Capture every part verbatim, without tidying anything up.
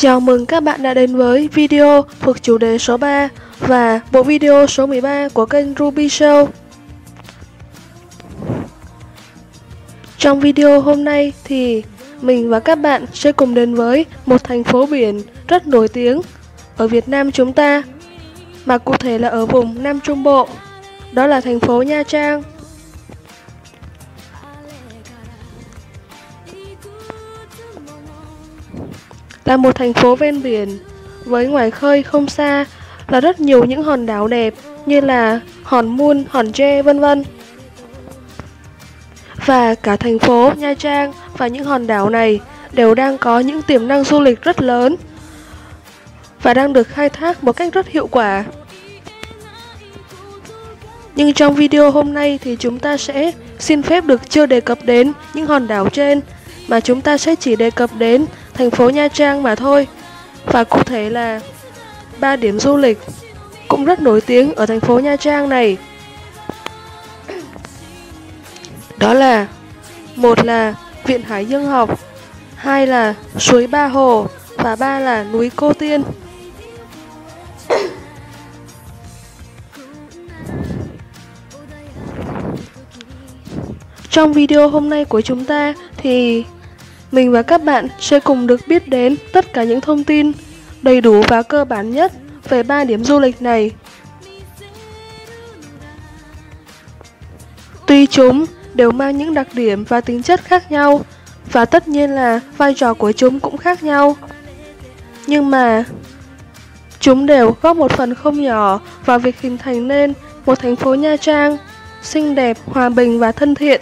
Chào mừng các bạn đã đến với video thuộc chủ đề số ba và bộ video số mười ba của kênh Ruby Show. Trong video hôm nay thì mình và các bạn sẽ cùng đến với một thành phố biển rất nổi tiếng ở Việt Nam chúng ta, mà cụ thể là ở vùng Nam Trung Bộ, đó là thành phố Nha Trang. Là một thành phố ven biển, với ngoài khơi không xa là rất nhiều những hòn đảo đẹp như là Hòn Mun, Hòn Tre, vân vân. Và cả thành phố Nha Trang và những hòn đảo này đều đang có những tiềm năng du lịch rất lớn và đang được khai thác một cách rất hiệu quả. Nhưng trong video hôm nay thì chúng ta sẽ xin phép được chưa đề cập đến những hòn đảo trên, mà chúng ta sẽ chỉ đề cập đến thành phố Nha Trang mà thôi. Và cụ thể là ba điểm du lịch cũng rất nổi tiếng ở thành phố Nha Trang này. Đó là: một là Viện Hải Dương Học, hai là suối Ba Hồ và ba là núi Cô Tiên. Trong video hôm nay của chúng ta thì mình và các bạn sẽ cùng được biết đến tất cả những thông tin đầy đủ và cơ bản nhất về ba điểm du lịch này. Tuy chúng đều mang những đặc điểm và tính chất khác nhau, và tất nhiên là vai trò của chúng cũng khác nhau, nhưng mà chúng đều góp một phần không nhỏ vào việc hình thành nên một thành phố Nha Trang xinh đẹp, hòa bình và thân thiện.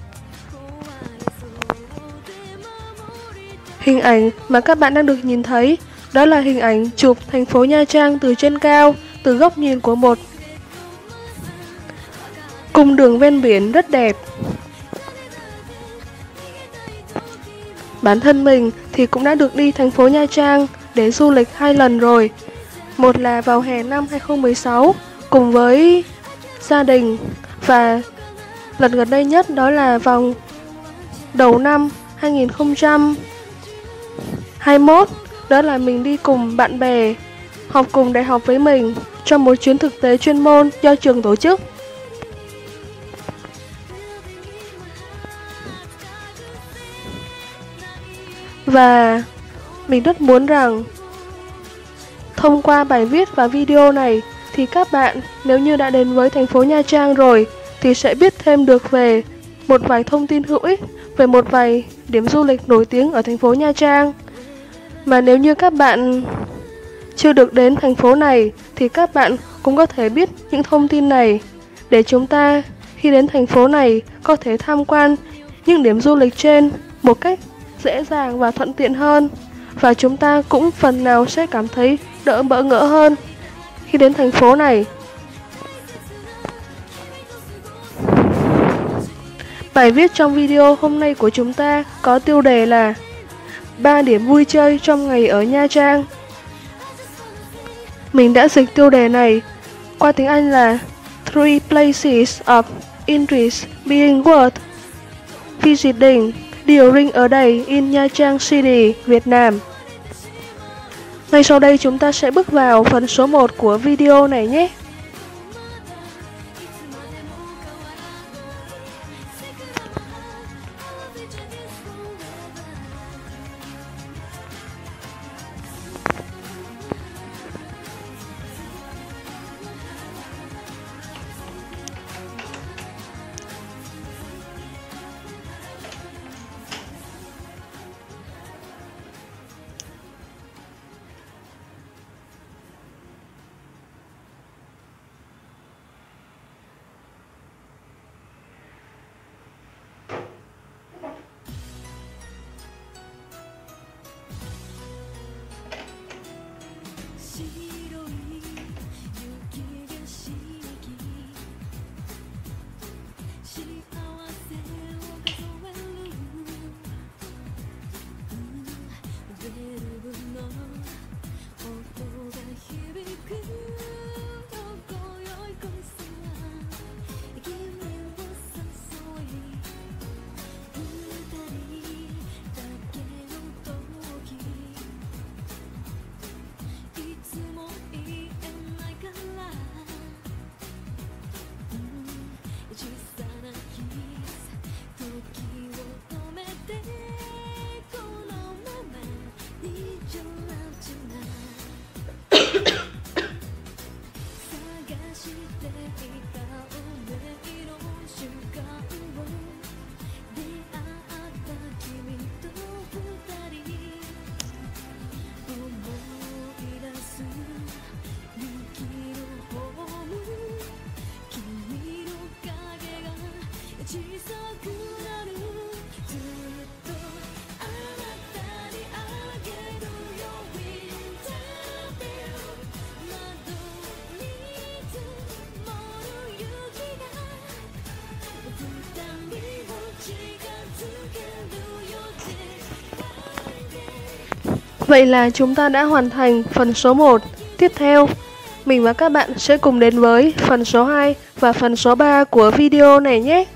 Hình ảnh mà các bạn đang được nhìn thấy đó là hình ảnh chụp thành phố Nha Trang từ trên cao, từ góc nhìn của một cung đường ven biển rất đẹp. Bản thân mình thì cũng đã được đi thành phố Nha Trang để du lịch hai lần rồi. Một là vào hè năm hai không một sáu cùng với gia đình, và lần gần đây nhất đó là vào đầu năm hai không hai mốt, đó là mình đi cùng bạn bè học cùng đại học với mình trong một chuyến thực tế chuyên môn do trường tổ chức. Và mình rất muốn rằng thông qua bài viết và video này thì các bạn, nếu như đã đến với thành phố Nha Trang rồi, thì sẽ biết thêm được về một vài thông tin hữu ích về một vài điểm du lịch nổi tiếng ở thành phố Nha Trang. Mà nếu như các bạn chưa được đến thành phố này thì các bạn cũng có thể biết những thông tin này, để chúng ta khi đến thành phố này có thể tham quan những điểm du lịch trên một cách dễ dàng và thuận tiện hơn. Và chúng ta cũng phần nào sẽ cảm thấy đỡ bỡ ngỡ hơn khi đến thành phố này. Bài viết trong video hôm nay của chúng ta có tiêu đề là ba điểm vui chơi trong ngày ở Nha Trang. Mình đã dịch tiêu đề này qua tiếng Anh là Three places of interest being worth visiting during a day in Nha Trang City, Việt Nam. Ngay sau đây chúng ta sẽ bước vào phần số một của video này nhé. Vậy là chúng ta đã hoàn thành phần số một. Tiếp theo, mình và các bạn sẽ cùng đến với phần số hai và phần số ba của video này nhé.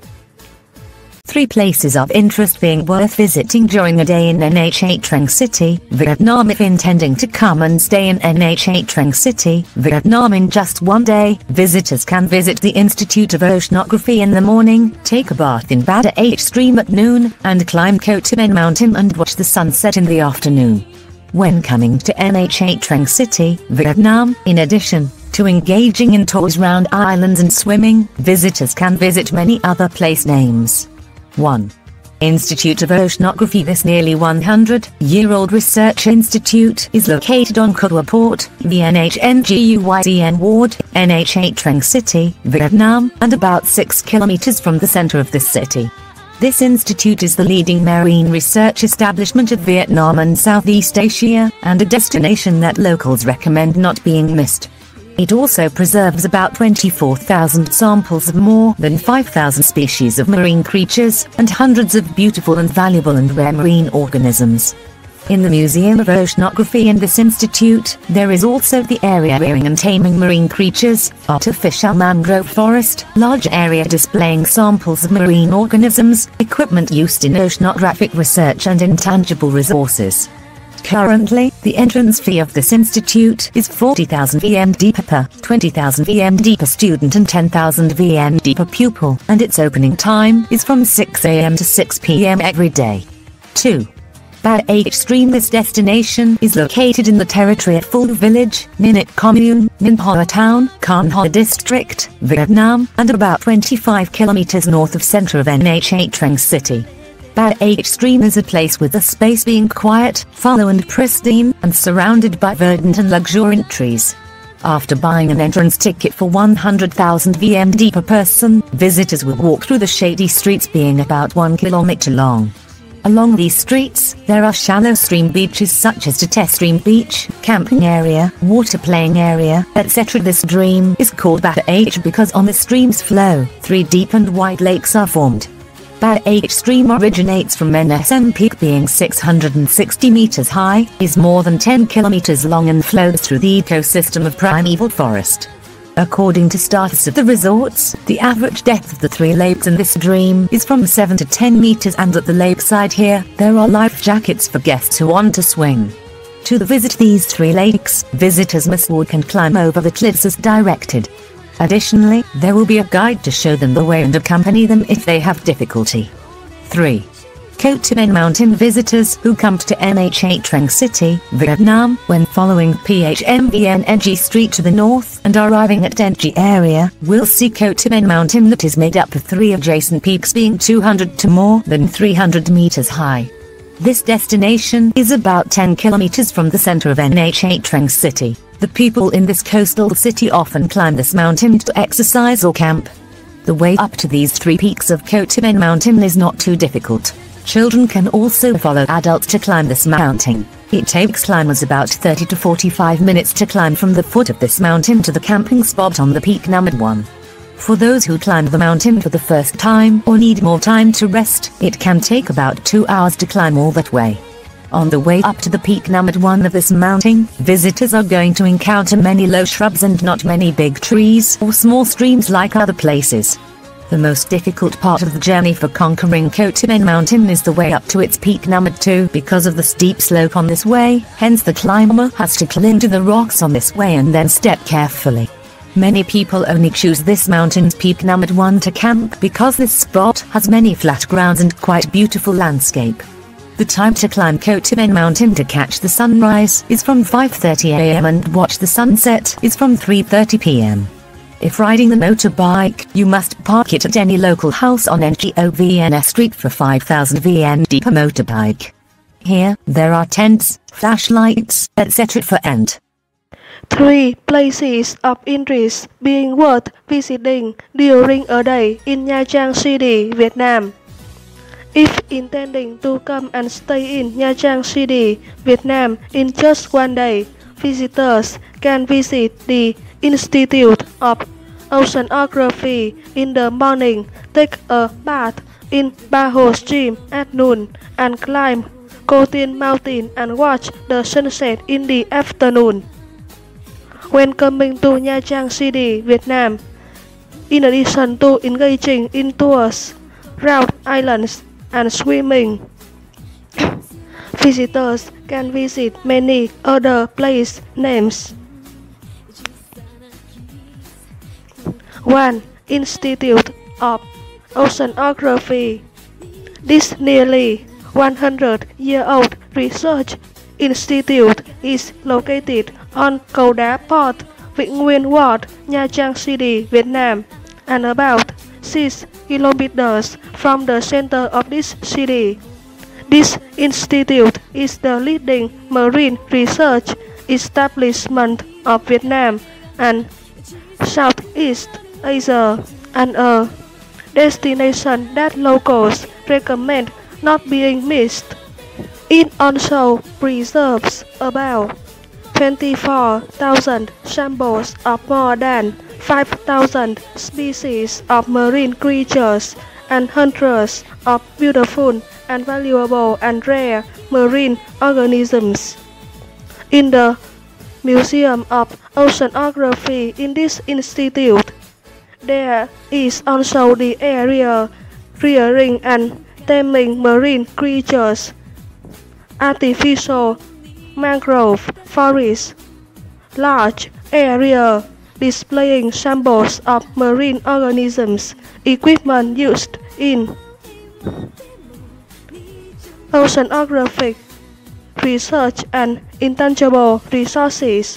Three places of interest being worth visiting during a day in N H A Trang City, Vietnam. If intending to come and stay in N H A Trang City, Vietnam in just one day, visitors can visit the Institute of Oceanography in the morning, take a bath in Bada H Stream at noon, and climb Koh Taman Mountain and watch the sunset in the afternoon. When coming to N H A Trang City, Vietnam, in addition to engaging in tours round islands and swimming, visitors can visit many other place names. one. Institute of Oceanography. This nearly one hundred year old research institute is located on Kua Port, the N H N G U Y D N Ward, N H A Trang City, Vietnam, and about six kilometers from the center of this city. This institute is the leading marine research establishment of Vietnam and Southeast Asia, and a destination that locals recommend not being missed. It also preserves about twenty-four thousand samples of more than five thousand species of marine creatures, and hundreds of beautiful and valuable and rare marine organisms. In the Museum of Oceanography in this institute, there is also the area rearing and taming marine creatures, artificial mangrove forest, large area displaying samples of marine organisms, equipment used in oceanographic research and intangible resources. Currently, the entrance fee of this institute is forty thousand V M D per, twenty thousand V M D per student and ten thousand V M D per pupil, and its opening time is from six A M to six P M every day. two. Bada H Stream. This destination is located in the territory at Phu Village, Ninh Commune, Ninh Hoa Town, Can Hoa District, Vietnam, and about twenty-five kilometers north of center of N H A Trang City. Bada H Stream is a place with the space being quiet, fallow and pristine, and surrounded by verdant and luxuriant trees. After buying an entrance ticket for one hundred thousand V M D per person, visitors will walk through the shady streets being about one kilometer long. Along these streets, there are shallow stream beaches such as Tet Stream Beach, camping area, water playing area, et cetera. This stream is called Bada H because on the stream's flow, three deep and wide lakes are formed. Bada H Stream originates from N S M Peak being six hundred sixty meters high, is more than ten kilometers long and flows through the ecosystem of primeval forest. According to status of the resorts, the average depth of the three lakes in this stream is from seven to ten meters, and at the lakeside here, there are life jackets for guests who want to swim. To visit these three lakes, visitors must walk and climb over the cliffs as directed. Additionally, there will be a guide to show them the way and accompany them if they have difficulty. three. Koh Taman Mountain. Visitors who come to N H A Trang City, Vietnam, when following P H M V N N G Street to the north and arriving at N G area, will see Koh Taman Mountain that is made up of three adjacent peaks being two hundred to more than three hundred meters high. This destination is about ten kilometers from the center of N H A Trang City. The people in this coastal city often climb this mountain to exercise or camp. The way up to these three peaks of Koh Taman Mountain is not too difficult. Children can also follow adults to climb this mountain. It takes climbers about thirty to forty-five minutes to climb from the foot of this mountain to the camping spot on the peak number one. For those who climb the mountain for the first time or need more time to rest, it can take about two hours to climb all that way. On the way up to the peak number one of this mountain, visitors are going to encounter many low shrubs and not many big trees or small streams like other places. The most difficult part of the journey for conquering Koh Taman Mountain is the way up to its peak number two because of the steep slope on this way, hence the climber has to cling to the rocks on this way and then step carefully. Many people only choose this mountain's peak number one to camp because this spot has many flat grounds and quite beautiful landscape. The time to climb Koh Taman Mountain to catch the sunrise is from five thirty A M and watch the sunset is from three thirty P M If riding the motorbike, you must park it at any local house on N G O V N S Street for five thousand V M D per motorbike. Here, there are tents, flashlights, et cetera for rent. Three places of interest being worth visiting during a day in Nha Trang City, Vietnam. If intending to come and stay in Nha Trang City, Vietnam in just one day, visitors can visit the Institute of Oceanography in the morning, take a bath in Ba Ho Stream at noon, and climb Cô Tiên Mountain and watch the sunset in the afternoon. When coming to Nha Trang City, Vietnam, in addition to engaging in tours, route islands, and swimming, visitors can visit many other place names. one. Institute of Oceanography. This nearly one hundred year old research institute is located on Cầu Đá Port, Vĩnh Nguyên Ward, Nha Trang City, Vietnam, and about six kilometers from the center of this city. This institute is the leading marine research establishment of Vietnam and Southeast Asia, and a destination that locals recommend not being missed. It also preserves about twenty-four thousand samples of more than five thousand species of marine creatures and hundreds of beautiful and valuable and rare marine organisms. In the Museum of Oceanography in this institute, there is also the area rearing and taming marine creatures, artificial mangrove forests, large area displaying samples of marine organisms, equipment used in oceanographic research, and intangible resources.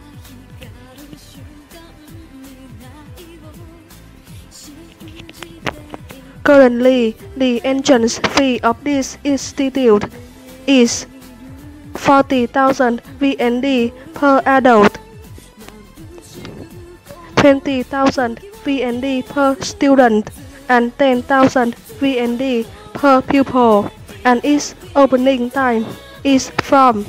Currently, the entrance fee of this institute is forty thousand V N D per adult, twenty thousand V N D per student, and ten thousand V N D per pupil, and its opening time is from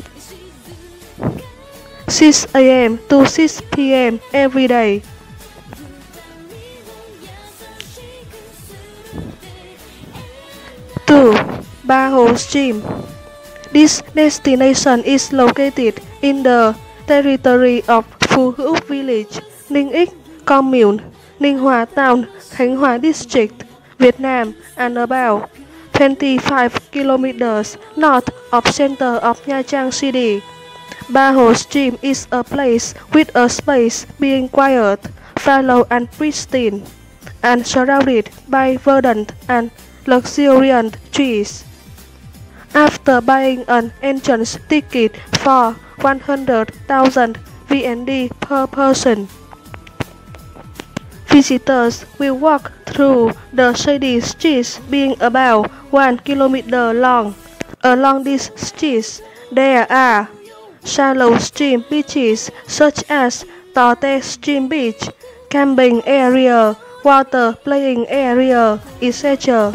six A M to six P M every day. two. Ba Hồ Stream. This destination is located in the territory of Phú Hữu Village, Ninh Ích Commune, Ninh Hòa Town, Khánh Hòa District, Vietnam, and about twenty-five kilometers north of center of Nha Trang City. Ba Hồ Stream is a place with a space being quiet, fallow and pristine, and surrounded by verdant and luxuriant trees. After buying an entrance ticket for one hundred thousand V N D per person, visitors will walk through the shady streets being about one kilometer long. Along these streets, there are shallow stream beaches such as Torte Stream Beach, camping area, water playing area, et cetera.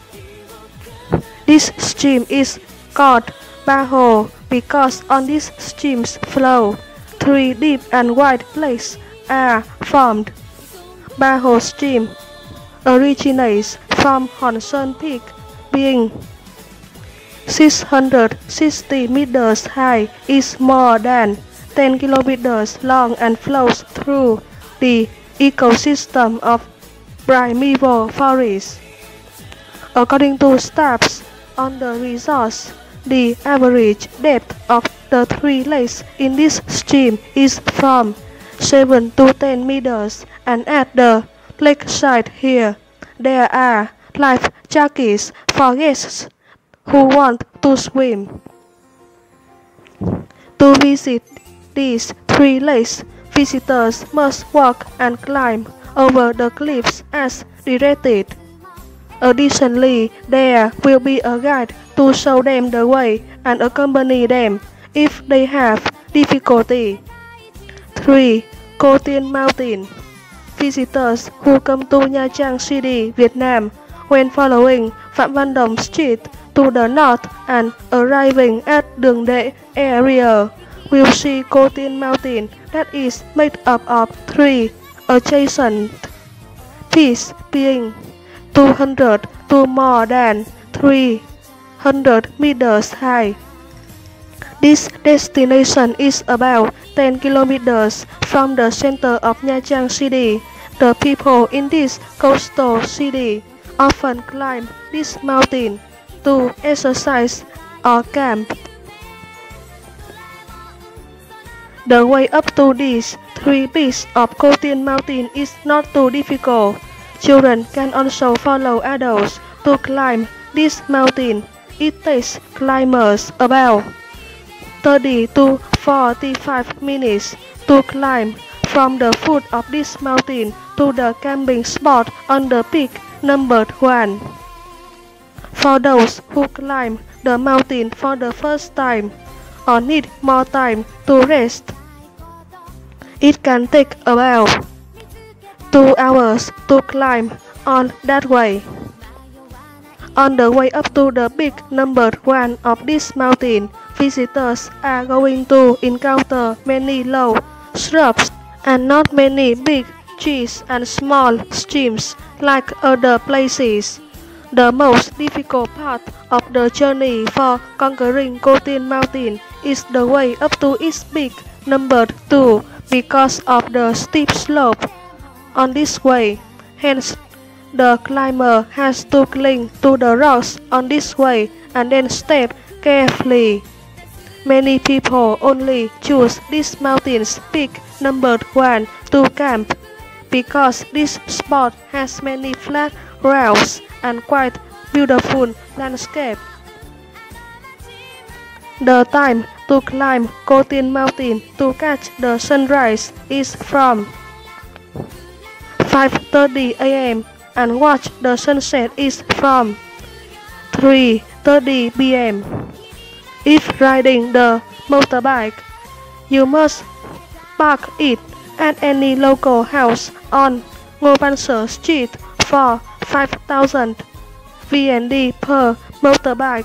This stream is called Ba Hồ because on this stream's flow, three deep and wide lakes are formed. Ba Hồ Stream originates from Hòn Sơn Peak, being six hundred sixty meters high, is more than ten kilometers long, and flows through the ecosystem of primeval forests. According to staffs on the resource, the average depth of the three lakes in this stream is from seven to ten meters, and at the lakeside here, there are life jackets for guests who want to swim. To visit these three lakes, visitors must walk and climb over the cliffs as directed. Additionally, there will be a guide to show them the way and accompany them if they have difficulty. three. Cô Tiên Mountain. Visitors who come to Nha Trang City, Vietnam, when following Phạm Văn Đồng Street to the north and arriving at Đường Đệ area, will see Cô Tiên Mountain that is made up of three adjacent peaks being two hundred to more than three hundred meters high. This destination is about ten kilometers from the center of Nha Trang City. The people in this coastal city often climb this mountain to exercise or camp. The way up to these three peaks of Cô Tiên Mountain is not too difficult. Children can also follow adults to climb this mountain. It takes climbers about thirty to forty-five minutes to climb from the foot of this mountain to the camping spot on the peak number one. For those who climb the mountain for the first time or need more time to rest, it can take about two hours to climb on that way. On the way up to the peak number one of this mountain, visitors are going to encounter many low shrubs and not many big trees and small streams like other places. The most difficult part of the journey for conquering Cô Tiên Mountain is the way up to its peak number two because of the steep slope on this way. Hence, the climber has to cling to the rocks on this way and then step carefully. Many people only choose this mountain's peak number one to camp because this spot has many flat grounds and quite beautiful landscape. The time to climb Cô Tiên Mountain to catch the sunrise is from five thirty a m and watch the sunset is from three thirty p m If riding the motorbike, you must park it at any local house on Ngô Văn Sở Street for five thousand V N D per motorbike.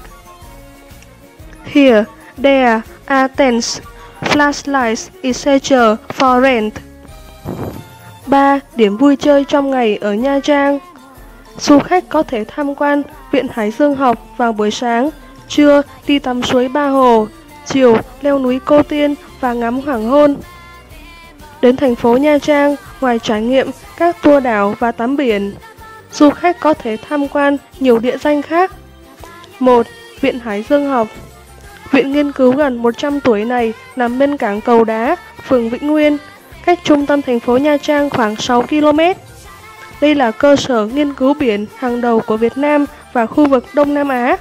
Here, there are tents, flashlights, et cetera for rent. ba. Điểm vui chơi trong ngày ở Nha Trang. Du khách có thể tham quan Viện Hải Dương học vào buổi sáng, trưa đi tắm suối Ba Hồ, chiều leo núi Cô Tiên và ngắm hoàng hôn. Đến thành phố Nha Trang, ngoài trải nghiệm các tour đảo và tắm biển, du khách có thể tham quan nhiều địa danh khác. một. Viện Hải Dương học. Viện nghiên cứu gần một trăm tuổi này nằm bên cảng Cầu Đá, phường Vĩnh Nguyên, cách trung tâm thành phố Nha Trang khoảng sáu ki lô mét. Đây là cơ sở nghiên cứu biển hàng đầu của Việt Nam và khu vực Đông Nam Á.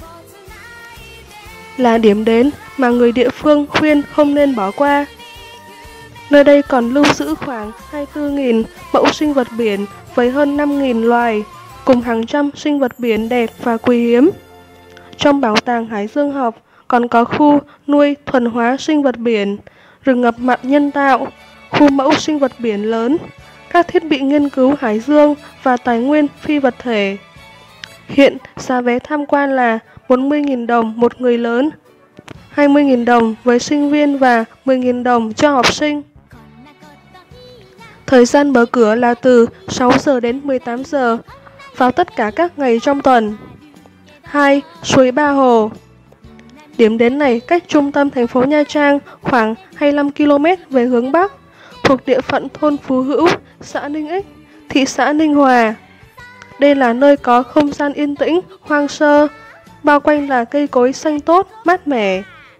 Là điểm đến mà người địa phương khuyên không nên bỏ qua. Nơi đây còn lưu giữ khoảng hai mươi tư nghìn mẫu sinh vật biển với hơn năm nghìn loài, cùng hàng trăm sinh vật biển đẹp và quý hiếm. Trong bảo tàng Hải Dương học còn có khu nuôi thuần hóa sinh vật biển, rừng ngập mặn nhân tạo, khu mẫu sinh vật biển lớn, các thiết bị nghiên cứu hải dương và tài nguyên phi vật thể. Hiện, giá vé tham quan là bốn mươi nghìn đồng một người lớn, hai mươi nghìn đồng với sinh viên và mười nghìn đồng cho học sinh. Thời gian mở cửa là từ sáu giờ đến mười tám giờ vào tất cả các ngày trong tuần. hai. Suối Ba Hồ. Điểm đến này cách trung tâm thành phố Nha Trang khoảng hai mươi lăm ki lô mét về hướng Bắc, thuộc địa phận thôn Phú Hữu, xã Ninh Ích, thị xã Ninh Hòa. Đây là nơi có không gian yên tĩnh, hoang sơ, bao quanh là cây cối xanh tốt, mát mẻ.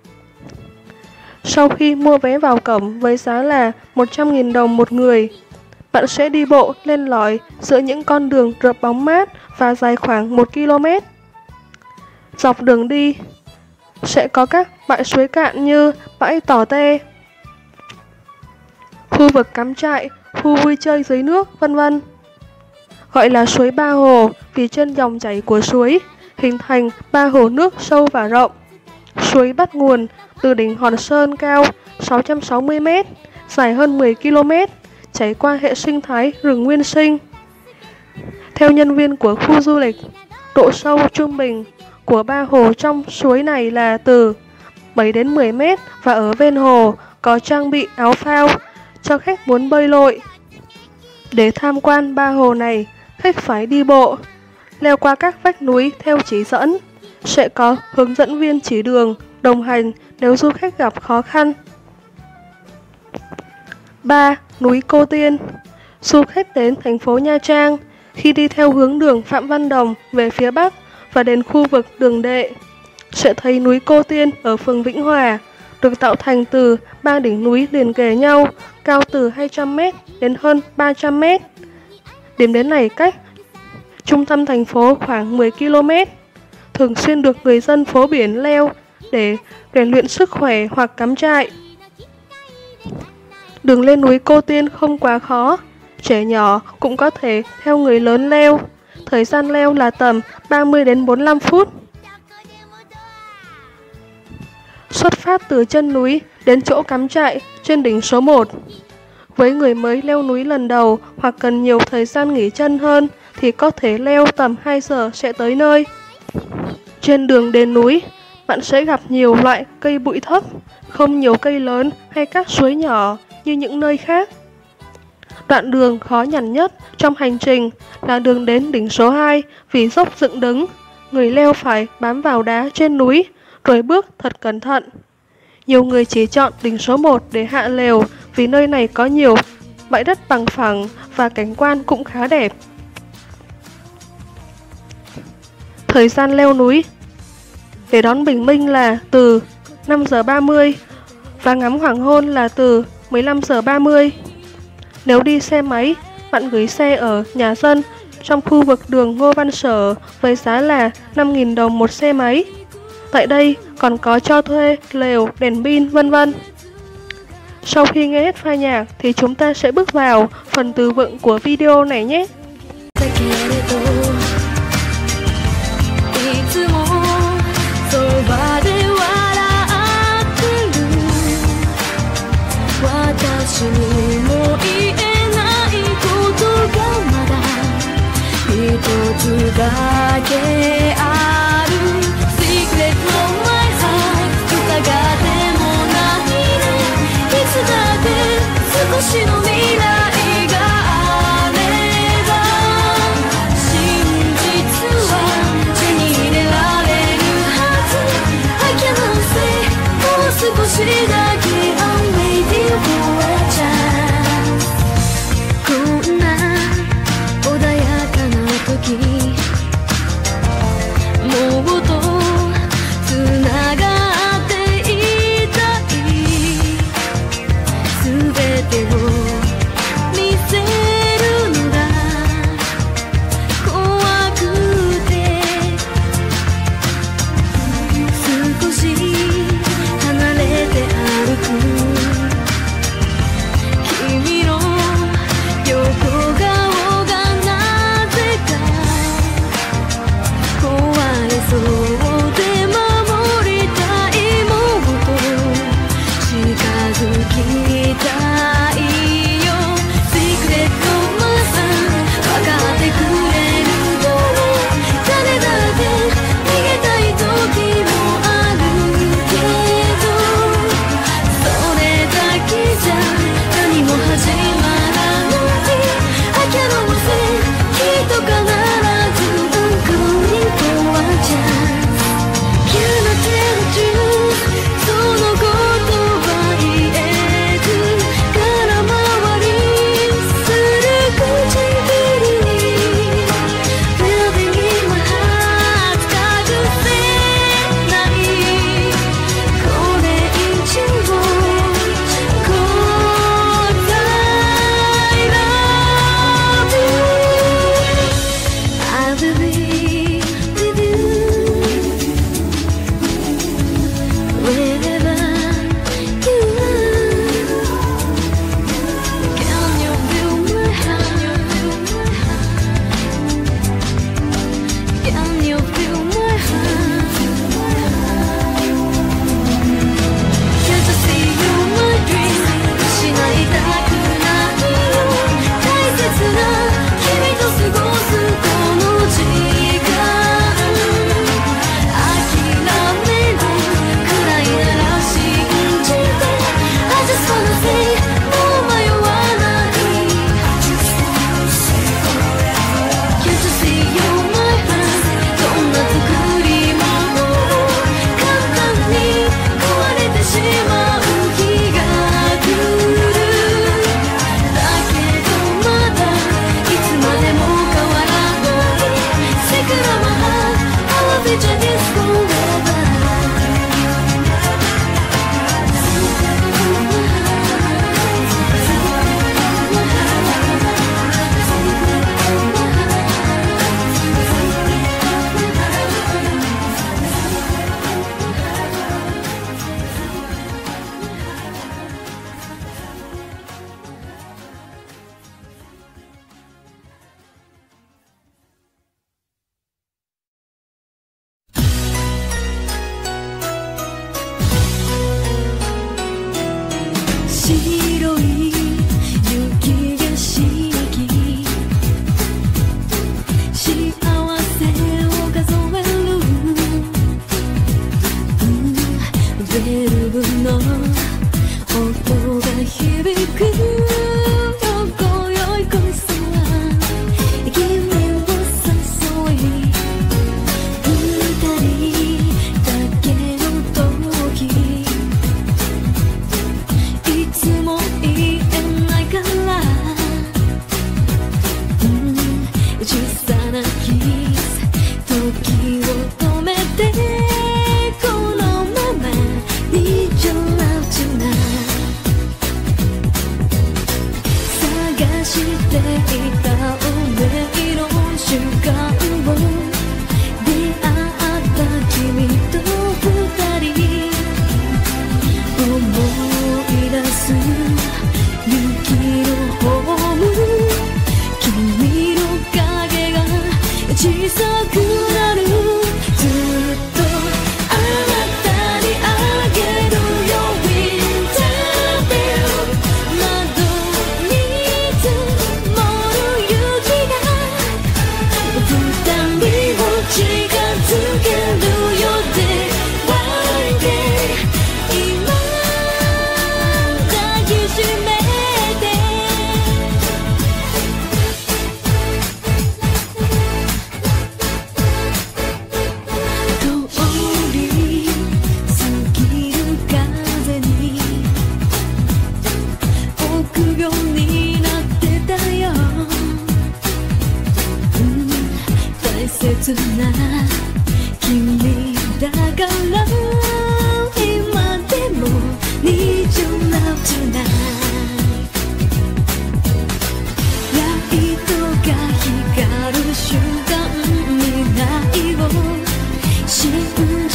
Sau khi mua vé vào cổng với giá là một trăm nghìn đồng một người, bạn sẽ đi bộ lên lỏi giữa những con đường rợp bóng mát và dài khoảng một ki lô mét. Dọc đường đi sẽ có các bãi suối cạn như bãi Tỏ Te, khu vực cắm trại, khu vui chơi dưới nước, vân vân. Gọi là suối Ba Hồ vì trên dòng chảy của suối hình thành ba hồ nước sâu và rộng. Suối bắt nguồn từ đỉnh Hòn Sơn cao sáu trăm sáu mươi mét, dài hơn mười ki lô mét, chảy qua hệ sinh thái rừng nguyên sinh. Theo nhân viên của khu du lịch, độ sâu trung bình của ba hồ trong suối này là từ bảy đến mười mét và ở ven hồ có trang bị áo phao cho khách muốn bơi lội. Để tham quan ba hồ này, khách phải đi bộ, leo qua các vách núi theo chỉ dẫn, sẽ có hướng dẫn viên chỉ đường, đồng hành nếu du khách gặp khó khăn. ba. Núi Cô Tiên. Du khách đến thành phố Nha Trang, khi đi theo hướng đường Phạm Văn Đồng về phía Bắc và đến khu vực Đường Đệ, sẽ thấy núi Cô Tiên ở phường Vĩnh Hòa, được tạo thành từ ba đỉnh núi liền kề nhau, cao từ hai trăm mét đến hơn ba trăm mét. Điểm đến này cách trung tâm thành phố khoảng mười ki lô mét, thường xuyên được người dân phố biển leo để rèn luyện sức khỏe hoặc cắm trại. Đường lên núi Cô Tiên không quá khó, trẻ nhỏ cũng có thể theo người lớn leo. Thời gian leo là tầm ba mươi đến bốn mươi lăm phút. Xuất phát từ chân núi đến chỗ cắm trại trên đỉnh số một. Với người mới leo núi lần đầu hoặc cần nhiều thời gian nghỉ chân hơn thì có thể leo tầm hai giờ sẽ tới nơi. Trên đường đến núi, bạn sẽ gặp nhiều loại cây bụi thấp, không nhiều cây lớn hay các suối nhỏ như những nơi khác. Đoạn đường khó nhằn nhất trong hành trình là đường đến đỉnh số hai vì dốc dựng đứng. Người leo phải bám vào đá trên núi, rồi bước thật cẩn thận. Nhiều người chỉ chọn đỉnh số một để hạ lều vì nơi này có nhiều bãi đất bằng phẳng và cảnh quan cũng khá đẹp. Thời gian leo núi để đón bình minh là từ năm giờ ba mươi và ngắm hoàng hôn là từ mười lăm giờ ba mươi. Nếu đi xe máy, bạn gửi xe ở nhà dân trong khu vực đường Ngô Văn Sở với giá là năm nghìn đồng một xe máy. Tại đây còn có cho thuê lều, đèn pin, vân vân. Sau khi nghe hết file nhạc thì chúng ta sẽ bước vào phần từ vựng của video này nhé.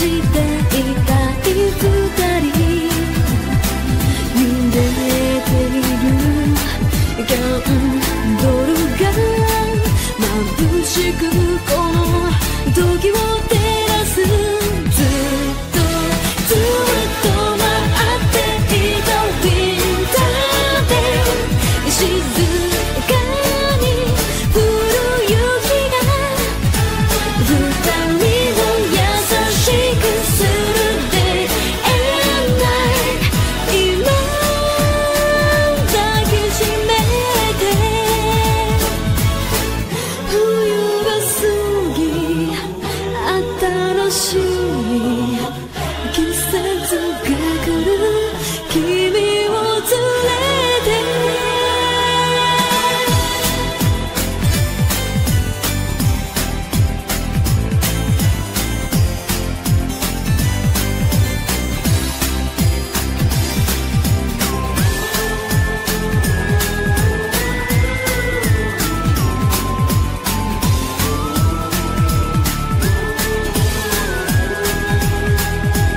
していたい二人揺れているキャンドルが眩しくこの時を照らすずっとずっと待っていたウィンターで静かに降る雪が二人を優しくする Day and Night 今抱きしめて冬が過ぎ新しい季節が来る君を連れて「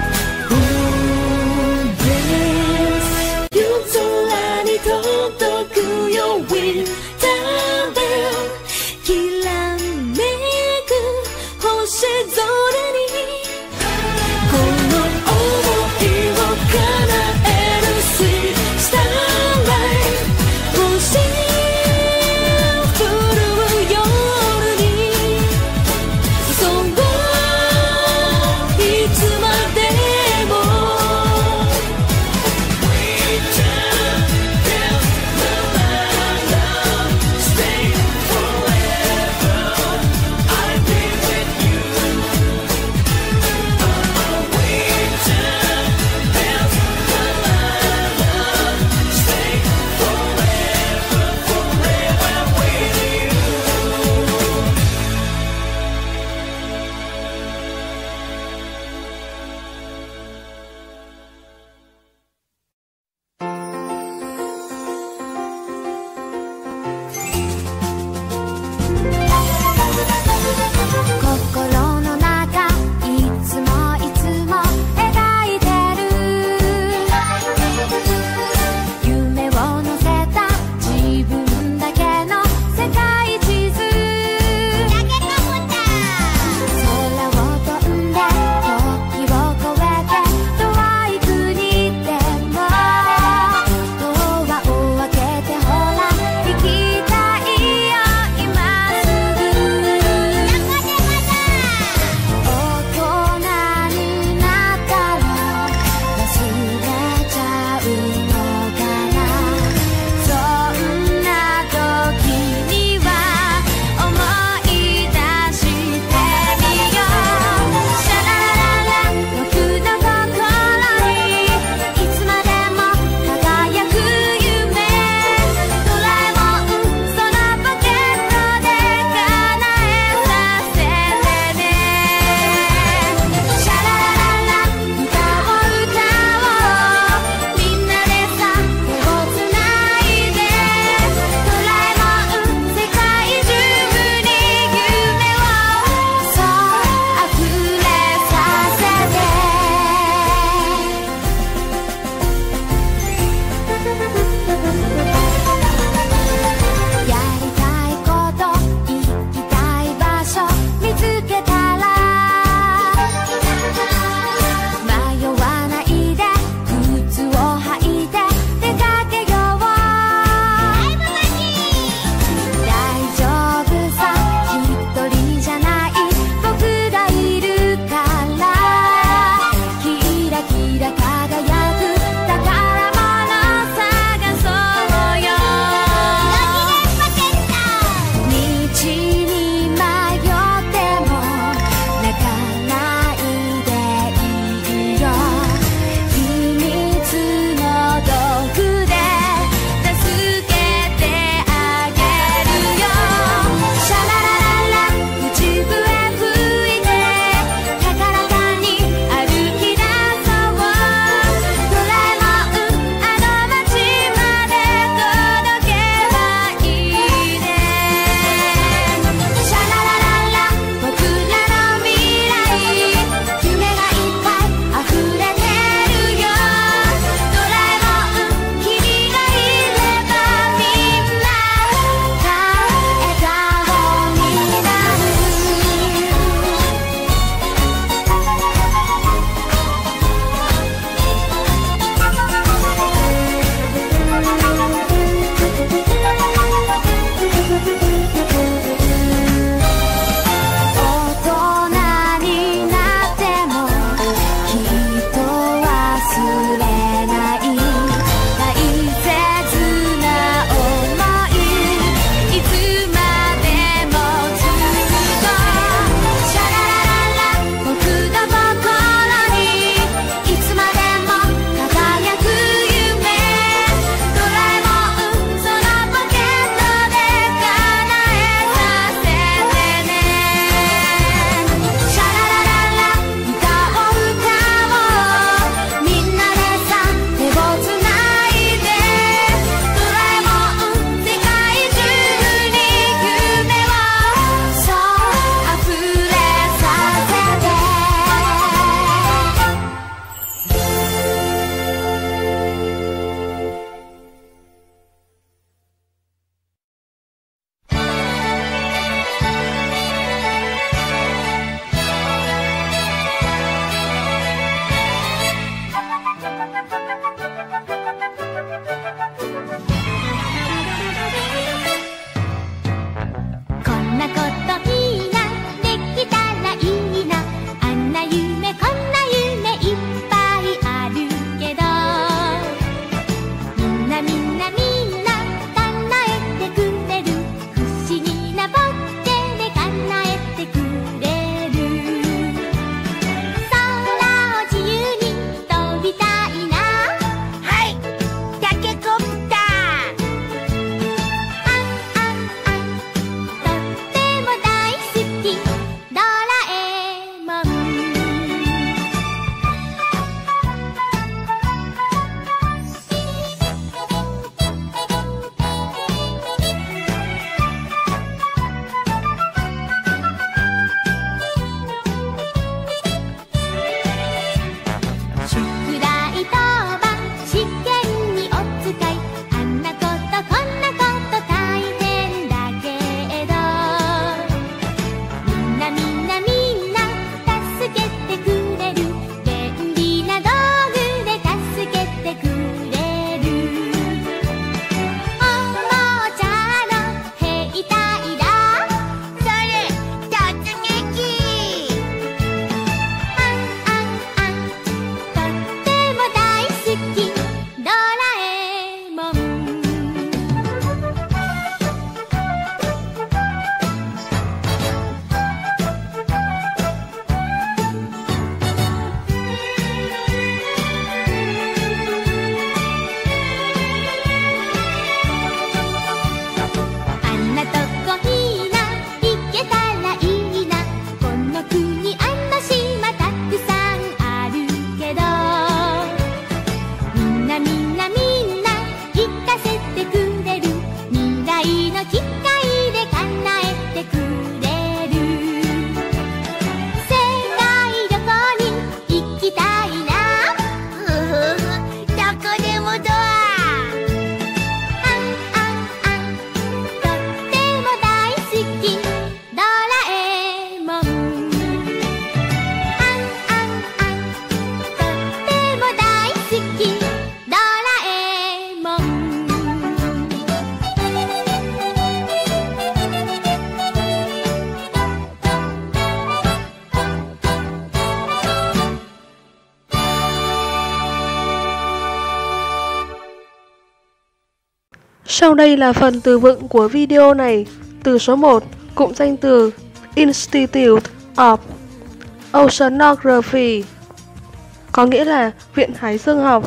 Sau đây là phần từ vựng của video này. Từ số một, cụm danh từ Institute of Oceanography, có nghĩa là Viện Hải dương học.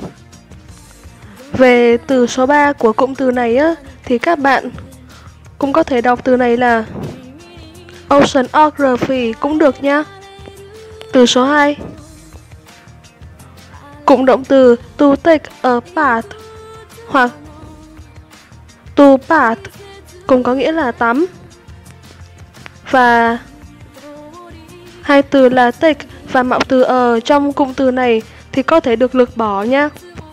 Về từ số ba của cụm từ này á, thì các bạn cũng có thể đọc từ này là Oceanography cũng được nhá. Từ số hai, cụm động từ to take a bath hoặc to bath cũng có nghĩa là tắm. Và hai từ là take và mạo từ ở trong cụm từ này thì có thể được lược bỏ nhá.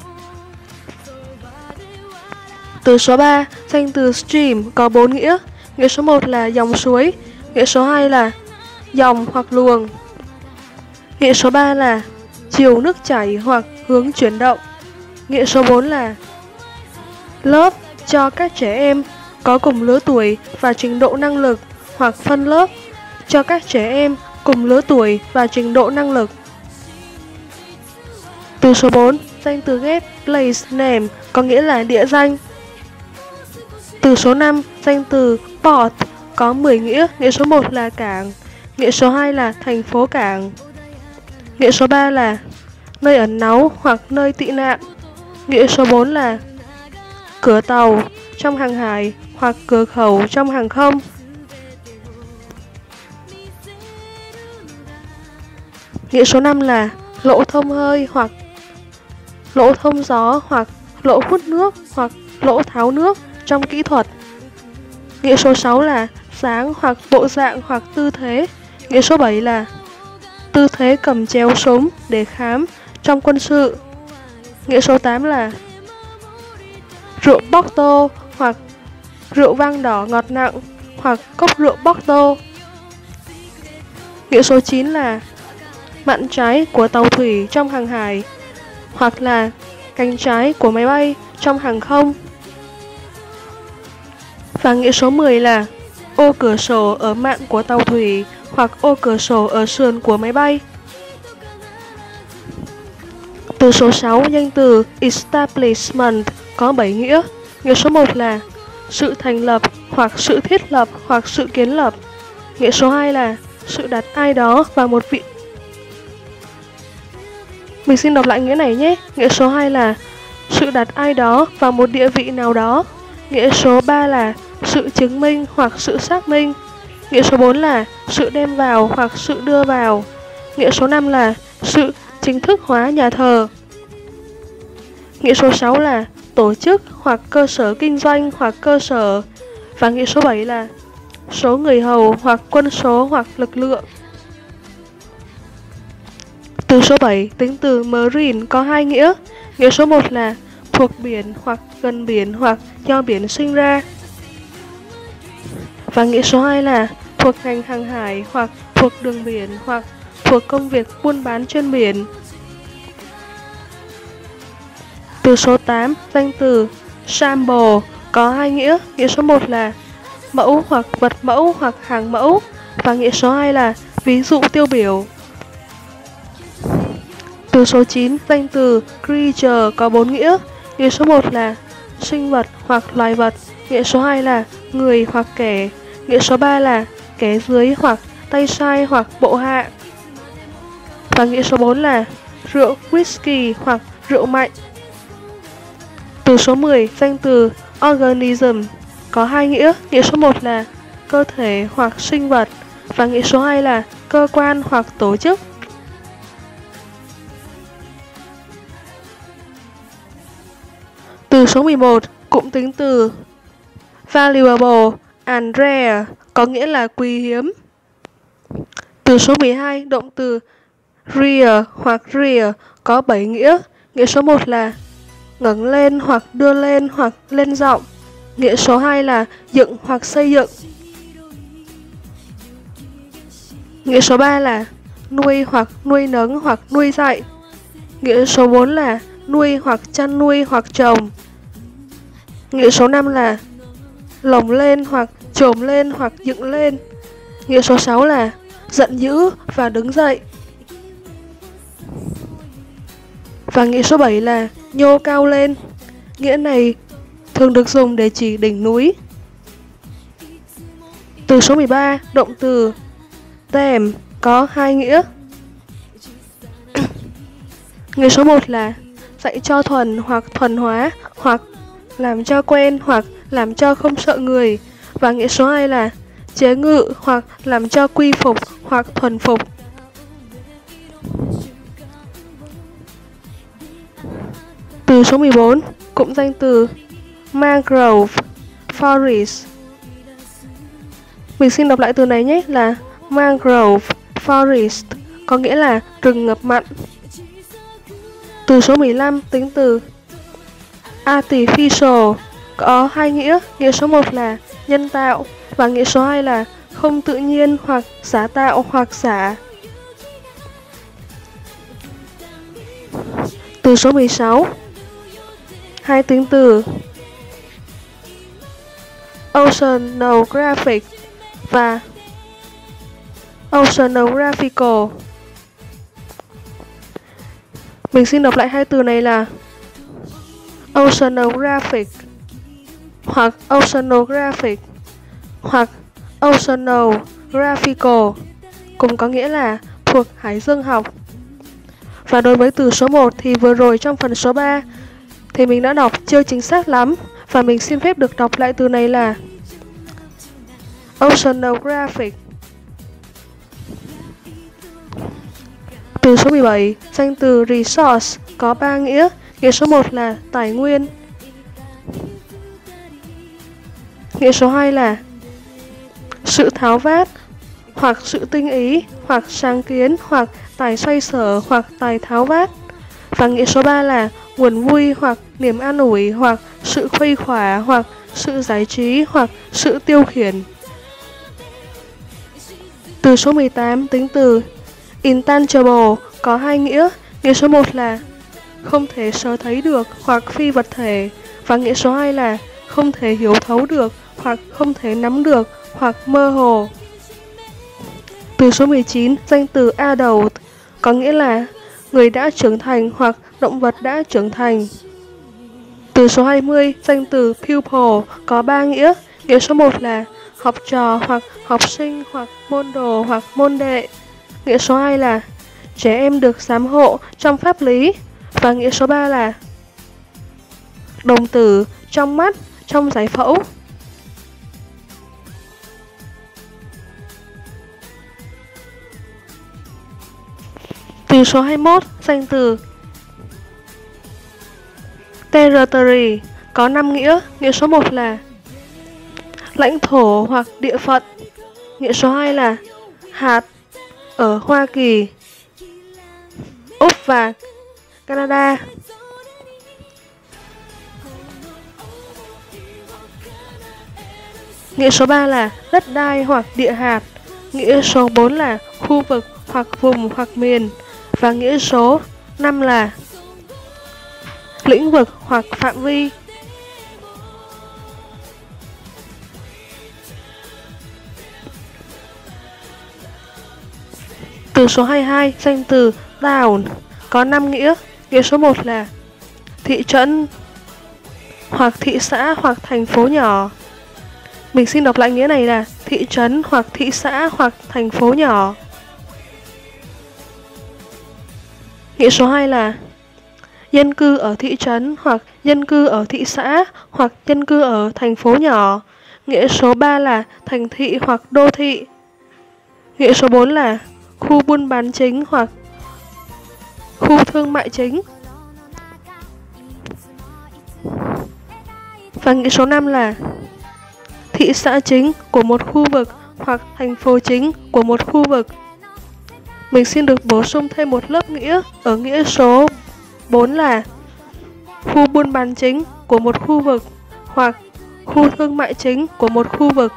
Từ số ba, danh từ stream có bốn nghĩa. Nghĩa số một là dòng suối, nghĩa số hai là dòng hoặc luồng, nghĩa số ba là chiều nước chảy hoặc hướng chuyển động, nghĩa số bốn là lớp cho các trẻ em có cùng lứa tuổi và trình độ năng lực, hoặc phân lớp cho các trẻ em cùng lứa tuổi và trình độ năng lực. Từ số bốn, danh từ ghép place name có nghĩa là địa danh. Từ số năm, danh từ port có mười nghĩa. Nghĩa số một là cảng, nghĩa số hai là thành phố cảng, nghĩa số ba là nơi ẩn náu hoặc nơi tị nạn, nghĩa số bốn là cửa tàu trong hàng hải hoặc cửa khẩu trong hàng không. Nghĩa số năm là lỗ thông hơi hoặc lỗ thông gió hoặc lỗ hút nước hoặc lỗ tháo nước trong kỹ thuật. Nghĩa số sáu là dáng hoặc bộ dạng hoặc tư thế. Nghĩa số bảy là tư thế cầm chéo súng để khám trong quân sự. Nghĩa số tám là rượu Porto hoặc rượu vang đỏ ngọt nặng hoặc cốc rượu Porto. Nghĩa số chín là mạn trái của tàu thủy trong hàng hải hoặc là cánh trái của máy bay trong hàng không. Và nghĩa số mười là ô cửa sổ ở mạn của tàu thủy hoặc ô cửa sổ ở sườn của máy bay. Từ số sáu, danh từ establishment có bảy nghĩa. Nghĩa số một là sự thành lập hoặc sự thiết lập hoặc sự kiến lập. Nghĩa số hai là sự đặt ai đó vào một vị. Mình xin đọc lại nghĩa này nhé. Nghĩa số hai là sự đặt ai đó vào một địa vị nào đó. Nghĩa số ba là sự chứng minh hoặc sự xác minh. Nghĩa số bốn là sự đem vào hoặc sự đưa vào. Nghĩa số năm là sự chính thức hóa nhà thờ. Nghĩa số sáu là tổ chức hoặc cơ sở kinh doanh hoặc cơ sở. Và nghĩa số bảy là số người hầu hoặc quân số hoặc lực lượng. Từ số bảy, tính từ marine có hai nghĩa. Nghĩa số một là thuộc biển hoặc gần biển hoặc do biển sinh ra. Và nghĩa số hai là thuộc ngành hàng hải hoặc thuộc đường biển hoặc thuộc công việc buôn bán trên biển. Từ số tám, danh từ sample có hai nghĩa. Nghĩa số một là mẫu hoặc vật mẫu hoặc hàng mẫu. Và nghĩa số hai là ví dụ tiêu biểu. Từ số chín, danh từ creature có bốn nghĩa. Nghĩa số một là sinh vật hoặc loài vật. Nghĩa số hai là người hoặc kẻ. Nghĩa số ba là kẻ dưới hoặc tay sai hoặc bộ hạ. Và nghĩa số bốn là rượu whisky hoặc rượu mạnh. Từ số mười, danh từ organism có hai nghĩa. Nghĩa số một là cơ thể hoặc sinh vật. Và nghĩa số hai là cơ quan hoặc tổ chức. Từ số mười một, cụm tính từ valuable and rare có nghĩa là quý hiếm. Từ số mười hai, động từ rear hoặc rear có bảy nghĩa. Nghĩa số một là ngẩng lên hoặc đưa lên hoặc lên giọng. Nghĩa số hai là dựng hoặc xây dựng. Nghĩa số ba là nuôi hoặc nuôi nấng hoặc nuôi dạy. Nghĩa số bốn là nuôi hoặc chăn nuôi hoặc trồng. Nghĩa số năm là lồng lên hoặc trồm lên hoặc dựng lên. Nghĩa số sáu là giận dữ và đứng dậy. Và nghĩa số bảy là nhô cao lên. Nghĩa này thường được dùng để chỉ đỉnh núi. Từ số mười ba, động từ them có hai nghĩa. Nghĩa số một là dạy cho thuần hoặc thuần hóa, hoặc làm cho quen hoặc làm cho không sợ người. Và nghĩa số hai là chế ngự hoặc làm cho quy phục hoặc thuần phục. Từ số mười bốn, cụm danh từ mangrove forest. Mình xin đọc lại từ này nhé, là mangrove forest có nghĩa là rừng ngập mặn. Từ số mười lăm, tính từ artificial có hai nghĩa. Nghĩa số một là nhân tạo và nghĩa số hai là không tự nhiên hoặc giả tạo hoặc giả. Từ số mười sáu, hai tính từ oceanographic và oceanographical. Mình xin đọc lại hai từ này là oceanographic hoặc oceanographic hoặc oceanographical, cùng có nghĩa là thuộc hải dương học. Và đối với từ số một thì vừa rồi trong phần số ba thì mình đã đọc chưa chính xác lắm, và mình xin phép được đọc lại từ này là oceanographic. Từ số mười bảy, danh từ resource có ba nghĩa. Nghĩa số một là tài nguyên. Nghĩa số hai là sự tháo vát, hoặc sự tinh ý, hoặc sáng kiến, hoặc tài xoay sở, hoặc tài tháo vát. Và nghĩa số ba là nguồn vui, hoặc niềm an ủi, hoặc sự khuây khỏa, hoặc sự giải trí, hoặc sự tiêu khiển. Từ số mười tám, tính từ intangible có hai nghĩa. Nghĩa số một là không thể sờ thấy được hoặc phi vật thể, và nghĩa số hai là không thể hiểu thấu được hoặc không thể nắm được hoặc mơ hồ. Từ số mười chín, danh từ adult có nghĩa là người đã trưởng thành hoặc động vật đã trưởng thành. Từ số hai mươi, danh từ pupil có ba nghĩa. Nghĩa số một là học trò hoặc học sinh hoặc môn đồ hoặc môn đệ. Nghĩa số hai là trẻ em được giám hộ trong pháp lý. Và nghĩa số ba là đồng tử trong mắt trong giải phẫu. Từ số hai mươi mốt, danh từ territory có năm nghĩa. Nghĩa số một là lãnh thổ hoặc địa phận. Nghĩa số hai là hạt ở Hoa Kỳ, Úc và Canada. Nghĩa số ba là đất đai hoặc địa hạt. Nghĩa số bốn là khu vực hoặc vùng hoặc miền. Và nghĩa số năm là lĩnh vực hoặc phạm vi. Từ số hai mươi hai, danh từ town có năm nghĩa. Nghĩa số một là thị trấn hoặc thị xã hoặc thành phố nhỏ. Mình xin đọc lại nghĩa này là thị trấn hoặc thị xã hoặc thành phố nhỏ. Nghĩa số hai là dân cư ở thị trấn hoặc dân cư ở thị xã hoặc dân cư ở thành phố nhỏ. Nghĩa số ba là thành thị hoặc đô thị. Nghĩa số bốn là khu buôn bán chính hoặc khu thương mại chính. Và nghĩa số năm là thị xã chính của một khu vực hoặc thành phố chính của một khu vực. Mình xin được bổ sung thêm một lớp nghĩa ở nghĩa số bốn là khu buôn bán chính của một khu vực hoặc khu thương mại chính của một khu vực.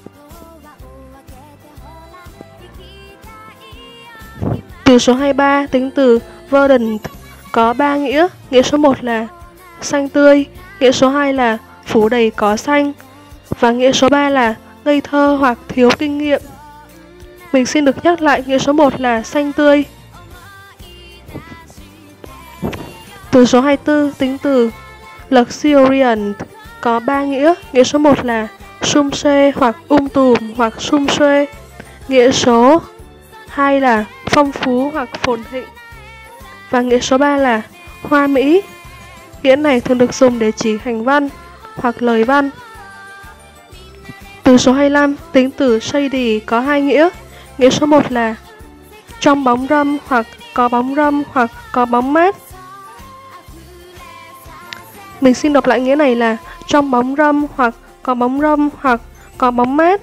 Từ số hai mươi ba, tính từ verdant có ba nghĩa. Nghĩa số một là xanh tươi. Nghĩa số hai là phủ đầy cỏ xanh. Và nghĩa số ba là ngây thơ hoặc thiếu kinh nghiệm. Mình xin được nhắc lại nghĩa số một là xanh tươi. Từ số hai mươi tư, tính từ luxuriant có ba nghĩa. Nghĩa số một là sum xuê hoặc um tùm hoặc sum xuê. Nghĩa số hai là phong phú hoặc phồn thịnh. Và nghĩa số ba là hoa mỹ. Nghĩa này thường được dùng để chỉ hành văn hoặc lời văn. Từ số hai mươi lăm, tính từ shady có hai nghĩa. Nghĩa số một là trong bóng râm hoặc có bóng râm hoặc có bóng mát. Mình xin đọc lại nghĩa này là trong bóng râm hoặc có bóng râm hoặc có bóng mát.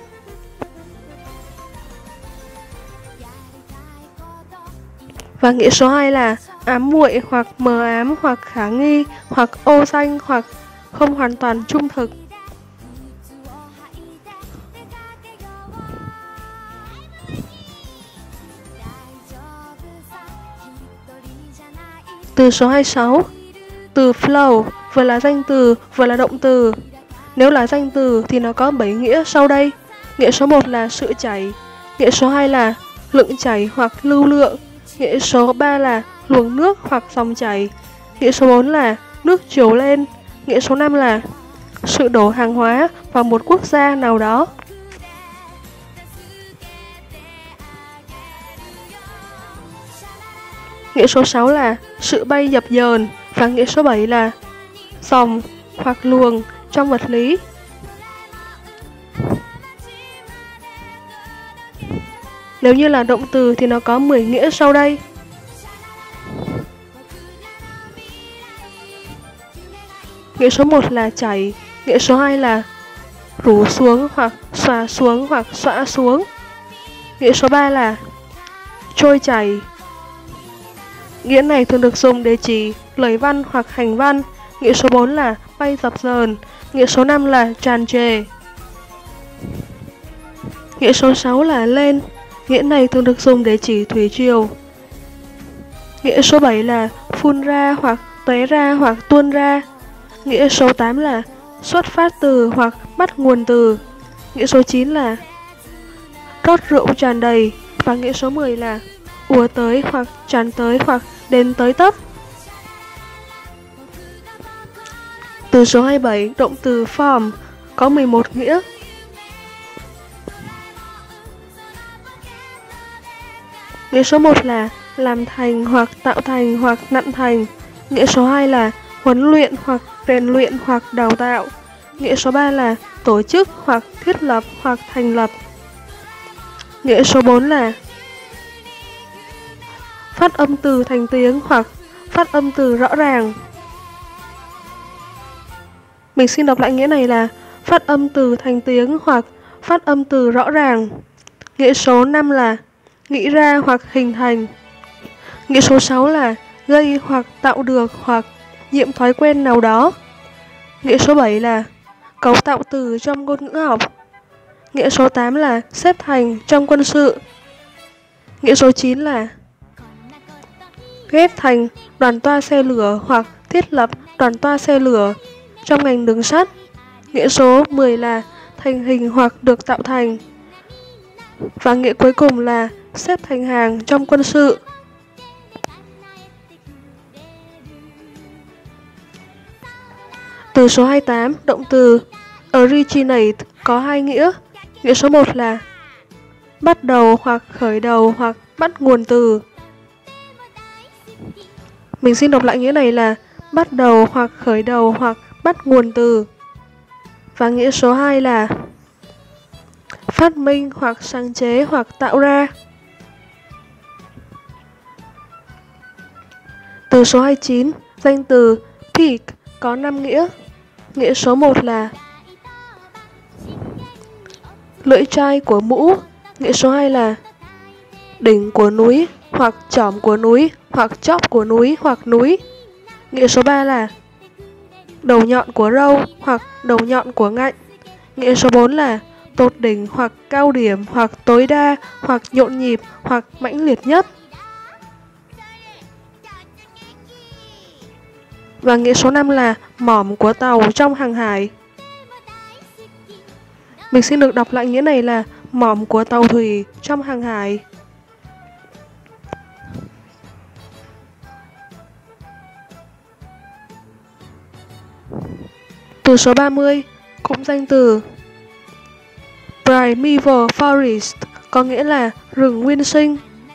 Và nghĩa số hai là ám muội hoặc mờ ám hoặc khả nghi hoặc ô xanh hoặc không hoàn toàn trung thực. Từ số hai mươi sáu, từ flow vừa là danh từ vừa là động từ. Nếu là danh từ thì nó có bảy nghĩa sau đây. Nghĩa số một là sự chảy. Nghĩa số hai là lượng chảy hoặc lưu lượng. Nghĩa số ba là luồng nước hoặc dòng chảy. Nghĩa số bốn là nước trồi lên. Nghĩa số năm là sự đổ hàng hóa vào một quốc gia nào đó. Nghĩa số sáu là sự bay dập dờn. Và nghĩa số bảy là dòng hoặc luồng trong vật lý. Nếu như là động từ thì nó có mười nghĩa sau đây. Nghĩa số một là chảy. Nghĩa số hai là rủ xuống hoặc xòa xuống hoặc xõa xuống. Nghĩa số ba là trôi chảy. Nghĩa này thường được dùng để chỉ lời văn hoặc hành văn. Nghĩa số bốn là bay dập dờn. Nghĩa số năm là tràn trề. Nghĩa số sáu là lên. Nghĩa này thường được dùng để chỉ thủy triều. Nghĩa số bảy là phun ra hoặc tóe ra hoặc tuôn ra. Nghĩa số tám là xuất phát từ hoặc bắt nguồn từ. Nghĩa số chín là rót rượu tràn đầy. Và nghĩa số mười là ùa tới hoặc tràn tới hoặc đến tới tấp. Từ số hai mươi bảy, động từ form có mười một nghĩa. Nghĩa số một là làm thành hoặc tạo thành hoặc nặn thành. Nghĩa số hai là huấn luyện hoặc rèn luyện hoặc đào tạo. Nghĩa số ba là tổ chức hoặc thiết lập hoặc thành lập. Nghĩa số bốn là phát âm từ thành tiếng hoặc phát âm từ rõ ràng. Mình xin đọc lại nghĩa này là phát âm từ thành tiếng hoặc phát âm từ rõ ràng. Nghĩa số năm là nghĩ ra hoặc hình thành. Nghĩa số sáu là gây hoặc tạo được hoặc nhiễm thói quen nào đó. Nghĩa số bảy là cấu tạo từ trong ngôn ngữ học. Nghĩa số tám là xếp thành trong quân sự. Nghĩa số chín là ghép thành đoàn toa xe lửa hoặc thiết lập đoàn toa xe lửa trong ngành đường sắt. Nghĩa số mười là thành hình hoặc được tạo thành. Và nghĩa cuối cùng là xếp thành hàng trong quân sự. Từ số hai mươi tám, động từ originate có hai nghĩa. Nghĩa số một là bắt đầu hoặc khởi đầu hoặc bắt nguồn từ. Mình xin đọc lại nghĩa này là bắt đầu hoặc khởi đầu hoặc bắt nguồn từ. Và nghĩa số hai là phát minh hoặc sáng chế hoặc tạo ra. Từ số hai mươi chín, danh từ peak có năm nghĩa. Nghĩa số một là lưỡi trai của mũ. Nghĩa số hai là đỉnh của núi hoặc chỏm của núi hoặc chóp của núi hoặc núi. Nghĩa số ba là đầu nhọn của râu hoặc đầu nhọn của ngạnh. Nghĩa số bốn là tột đỉnh hoặc cao điểm hoặc tối đa hoặc nhộn nhịp hoặc mãnh liệt nhất. Và nghĩa số năm là mỏm của tàu trong hàng hải. Mình xin được đọc lại nghĩa này là mỏm của tàu thủy trong hàng hải. Từ số ba mươi, cụm danh từ Primeval Forest có nghĩa là rừng nguyên sinh.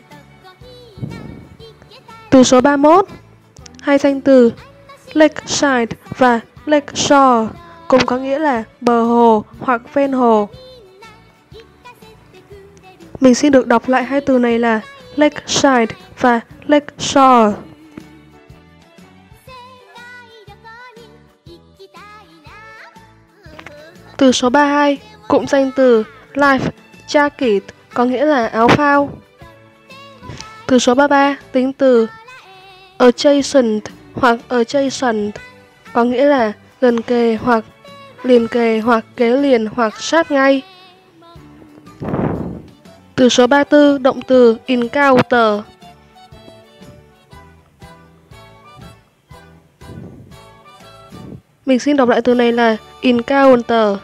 Từ số ba mươi mốt, hai danh từ Lakeside và Lakeshore cùng có nghĩa là bờ hồ hoặc ven hồ. Mình xin được đọc lại hai từ này là Lakeside và Lakeshore. Từ số ba mươi hai, cụm danh từ Life Jacket có nghĩa là áo phao. Từ số ba mươi ba, tính từ Adjacent hoặc Adjacent có nghĩa là gần kề hoặc liền kề hoặc kế liền hoặc sát ngay. Từ số ba mươi tư, động từ Encounter. Mình xin đọc lại từ này là Encounter.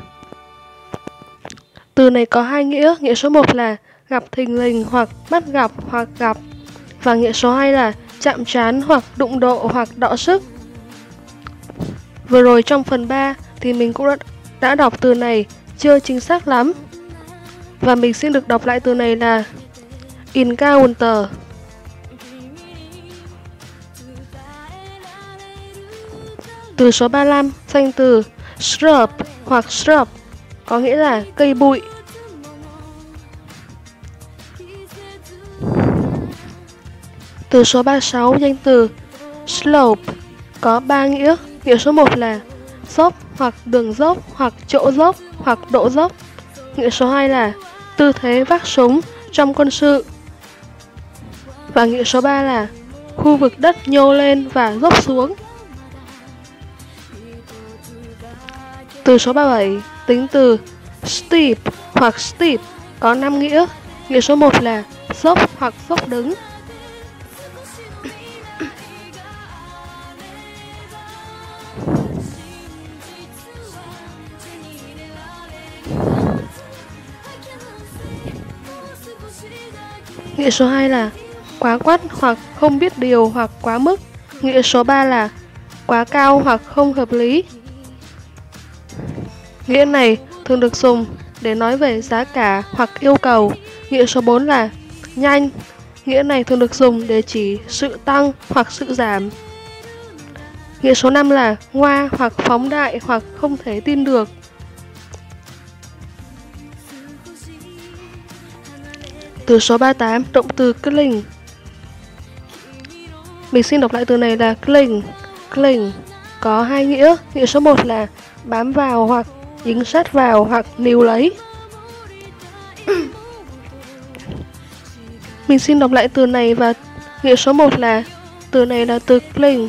Từ này có hai nghĩa, nghĩa số một là gặp thình lình hoặc bắt gặp hoặc gặp, và nghĩa số hai là chạm trán hoặc đụng độ hoặc đọ sức. Vừa rồi trong phần ba thì mình cũng đã, đã đọc từ này chưa chính xác lắm, và mình xin được đọc lại từ này là Encounter. Từ số ba mươi lăm, danh từ Shrub hoặc Shrub có nghĩa là cây bụi. Từ số ba mươi sáu, danh từ Slope có ba nghĩa. Nghĩa số một là dốc hoặc đường dốc hoặc chỗ dốc hoặc độ dốc. Nghĩa số hai là tư thế vác súng trong quân sự. Và nghĩa số ba là khu vực đất nhô lên và dốc xuống. Từ số ba mươi bảy, tính từ steep hoặc steep có năm nghĩa. Nghĩa số một là dốc hoặc dốc đứng. Nghĩa số hai là quá quắt hoặc không biết điều hoặc quá mức. Nghĩa số ba là quá cao hoặc không hợp lý. Nghĩa này thường được dùng để nói về giá cả hoặc yêu cầu. Nghĩa số bốn là nhanh. Nghĩa này thường được dùng để chỉ sự tăng hoặc sự giảm. Nghĩa số năm là ngoa hoặc phóng đại hoặc không thể tin được. Từ số ba mươi tám, động từ cling. Mình xin đọc lại từ này là cling. Cling có hai nghĩa. Nghĩa số một là bám vào hoặc dính sát vào hoặc níu lấy. Mình xin đọc lại từ này, và nghĩa số một là từ này là từ cling.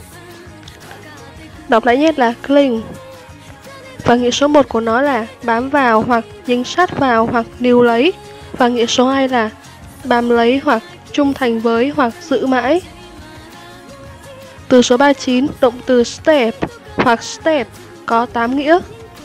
Đọc lại nhé là cling. Và nghĩa số một của nó là bám vào hoặc dính sát vào hoặc níu lấy. Và nghĩa số hai là bám lấy hoặc trung thành với hoặc giữ mãi. Từ số ba mươi chín, động từ step hoặc step có tám nghĩa.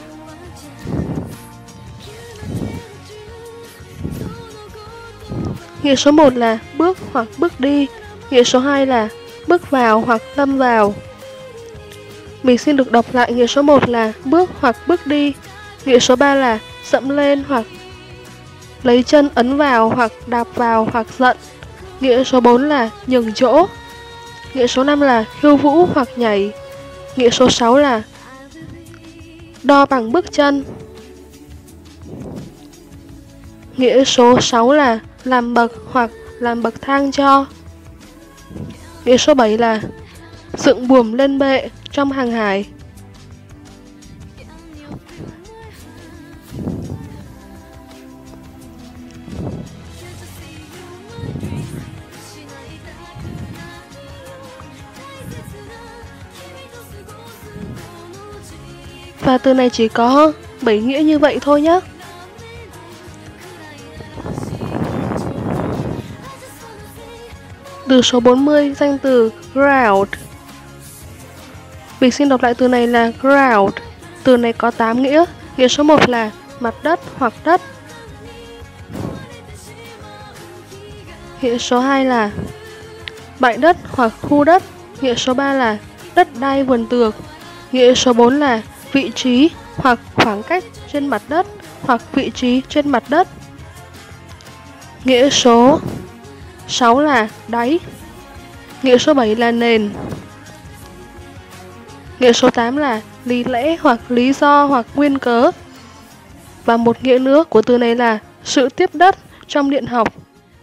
Nghĩa số một là bước hoặc bước đi. Nghĩa số hai là bước vào hoặc lâm vào. Mình xin được đọc lại nghĩa số một là bước hoặc bước đi. Nghĩa số ba là dẫm lên hoặc lấy chân ấn vào hoặc đạp vào hoặc giận. Nghĩa số bốn là nhường chỗ. Nghĩa số năm là khiêu vũ hoặc nhảy. Nghĩa số sáu là đo bằng bước chân. Nghĩa số sáu là làm bậc hoặc làm bậc thang cho. Nghĩa số bảy là dựng buồm lên bệ trong hàng hải. Và từ này chỉ có bảy nghĩa như vậy thôi nhé. Từ số bốn mươi, danh từ ground. Mình xin đọc lại từ này là ground. Từ này có tám nghĩa. Nghĩa số một là mặt đất hoặc đất. Nghĩa số hai là bãi đất hoặc khu đất. Nghĩa số ba là đất đai vườn tược. Nghĩa số bốn là vị trí hoặc khoảng cách trên mặt đất hoặc vị trí trên mặt đất. Nghĩa số sáu là đáy. Nghĩa số bảy là nền. Nghĩa số tám là lý lẽ hoặc lý do hoặc nguyên cớ. Và một nghĩa nữa của từ này là sự tiếp đất trong điện học.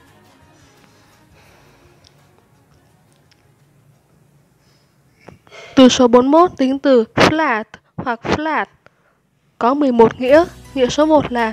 Từ số bốn mươi mốt tính từ flat hoặc flat có mười một nghĩa. Nghĩa số một là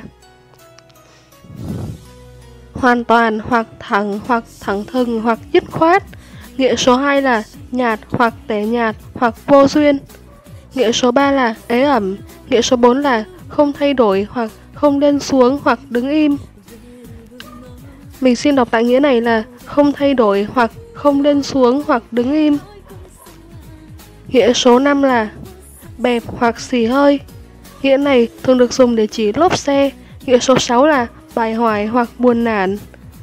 hoàn toàn hoặc thẳng hoặc thẳng thừng hoặc dứt khoát. Nghĩa số hai là nhạt hoặc tẻ nhạt hoặc vô duyên. Nghĩa số ba là ế ẩm. Nghĩa số bốn là không thay đổi hoặc không lên xuống hoặc đứng im. Mình xin đọc lại nghĩa này là không thay đổi hoặc không lên xuống hoặc đứng im. Nghĩa số năm là bẹp hoặc xì hơi. Nghĩa này thường được dùng để chỉ lốp xe. Nghĩa số sáu là bài hoài hoặc buồn nản.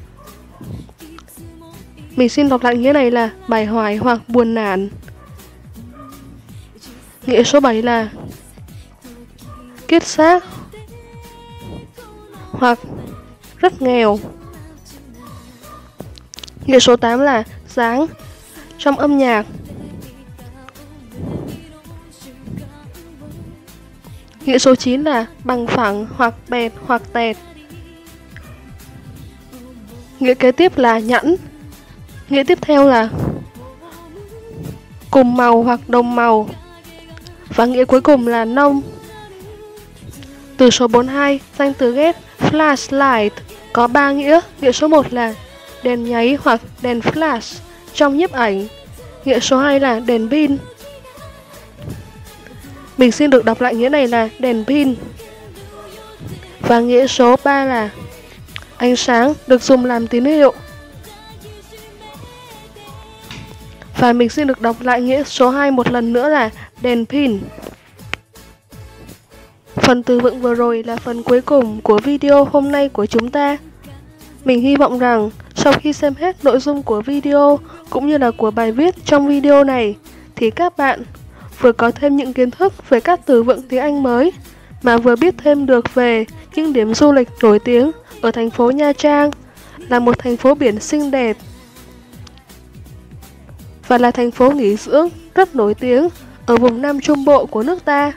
Mình xin đọc lại nghĩa này là bài hoài hoặc buồn nản. Nghĩa số bảy là kiết xác hoặc rất nghèo. Nghĩa số tám là dáng trong âm nhạc. Nghĩa số chín là bằng phẳng hoặc bẹt hoặc tẹt. Nghĩa kế tiếp là nhẵn. Nghĩa tiếp theo là cùng màu hoặc đồng màu. Và nghĩa cuối cùng là nông. Từ số bốn mươi hai, danh từ ghép flashlight có ba nghĩa. Nghĩa số một là đèn nháy hoặc đèn flash trong nhiếp ảnh. Nghĩa số hai là đèn pin. Mình xin được đọc lại nghĩa này là đèn pin. Và nghĩa số ba là ánh sáng được dùng làm tín hiệu. Và mình xin được đọc lại nghĩa số hai một lần nữa là đèn pin. Phần từ vựng vừa rồi là phần cuối cùng của video hôm nay của chúng ta. Mình hy vọng rằng sau khi xem hết nội dung của video cũng như là của bài viết trong video này thì các bạn vừa có thêm những kiến thức về các từ vựng tiếng Anh mới mà vừa biết thêm được về những điểm du lịch nổi tiếng ở thành phố Nha Trang, là một thành phố biển xinh đẹp và là thành phố nghỉ dưỡng rất nổi tiếng ở vùng Nam Trung Bộ của nước ta.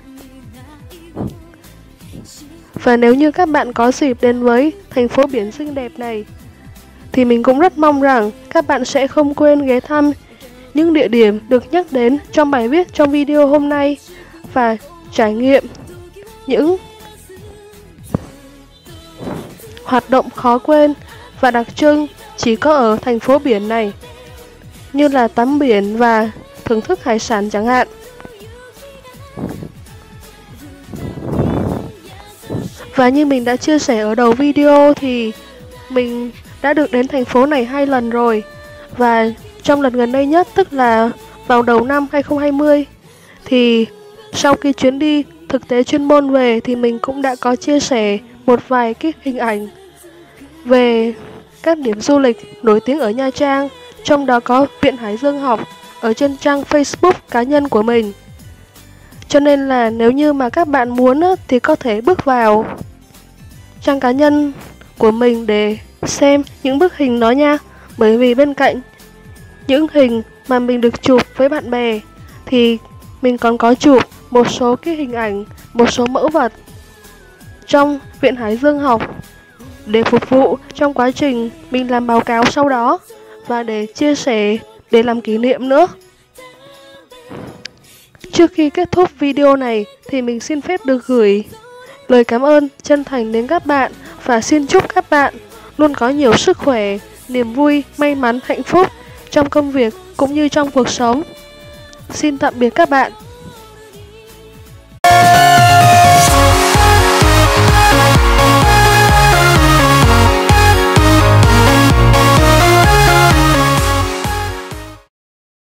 Và nếu như các bạn có dịp đến với thành phố biển xinh đẹp này thì mình cũng rất mong rằng các bạn sẽ không quên ghé thăm những địa điểm được nhắc đến trong bài viết trong video hôm nay và trải nghiệm những hoạt động khó quên và đặc trưng chỉ có ở thành phố biển này, như là tắm biển và thưởng thức hải sản chẳng hạn. Và như mình đã chia sẻ ở đầu video thì mình đã được đến thành phố này hai lần rồi. Và trong lần gần đây nhất, tức là vào đầu năm hai không hai không, thì sau khi chuyến đi thực tế chuyên môn về thì mình cũng đã có chia sẻ một vài cái hình ảnh về các điểm du lịch nổi tiếng ở Nha Trang, trong đó có Viện Hải Dương Học ở trên trang Facebook cá nhân của mình. Cho nên là nếu như mà các bạn muốn thì có thể bước vào trang cá nhân của mình để xem những bức hình đó nha. Bởi vì bên cạnh những hình mà mình được chụp với bạn bè thì mình còn có chụp một số cái hình ảnh, một số mẫu vật trong Viện Hải Dương Học để phục vụ trong quá trình mình làm báo cáo sau đó và để chia sẻ, để làm kỷ niệm nữa. Trước khi kết thúc video này thì mình xin phép được gửi lời cảm ơn chân thành đến các bạn và xin chúc các bạn luôn có nhiều sức khỏe, niềm vui, may mắn, hạnh phúc trong công việc cũng như trong cuộc sống. Xin tạm biệt các bạn.